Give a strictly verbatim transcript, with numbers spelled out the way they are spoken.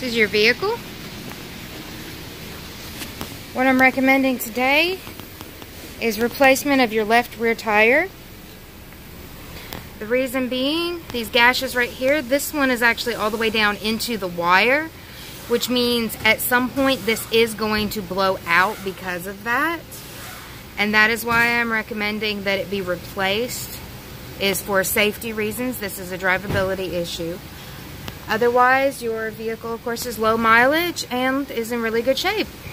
This is your vehicle. What I'm recommending today is replacement of your left rear tire. The reason being, these gashes right here, this one is actually all the way down into the wire, which means at some point this is going to blow out because of that. And that is why I'm recommending that it be replaced, is for safety reasons. This is a drivability issue. Otherwise, your vehicle, of course, is low mileage and is in really good shape.